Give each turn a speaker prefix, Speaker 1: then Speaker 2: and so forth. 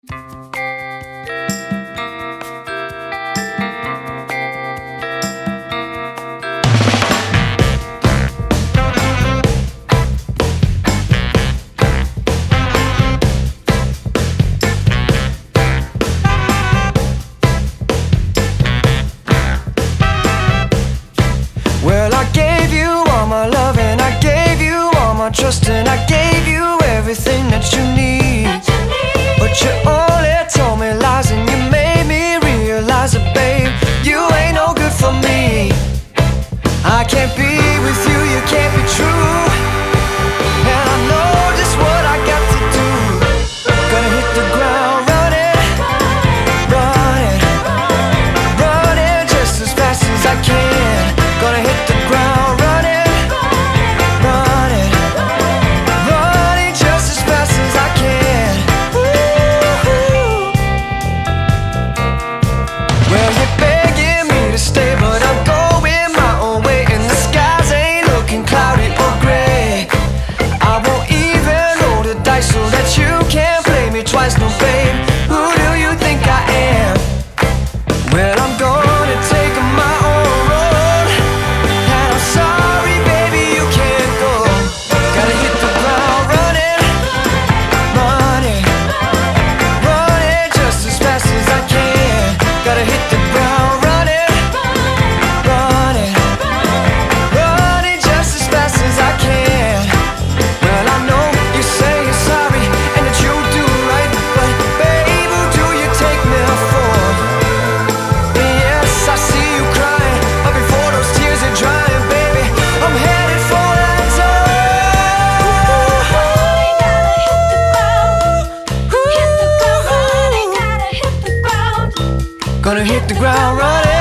Speaker 1: Well, I gave you all my love and I gave you all my trust and I gave you everything that you need. But you only told me lies and you made me realize that, babe, you ain't no good for me. I can't be with you, you can't be true, and I know just what I got to do. Gonna hit the ground running, running, running just as fast as I can. Gonna hit the ground running, running, running just as fast as I can. Ooh. Well, you're begging me to stay, but I'm going my own way, and the skies ain't looking cloudy or gray. I won't even roll the dice so that you can't play me twice, no babe. Who do you think I am? Well, I'm gonna take my own road, and I'm sorry, baby, you can't go. Gotta hit the ground running, running, running just as fast as I can. Gotta hit the ground running, running, running just as fast as I can. Well, I know you say you're sorry and that you do right, but babe, who do you take me for? Yes, I see you crying, but before those tears are drying, baby, I'm headed for that door. Gonna hit the ground running.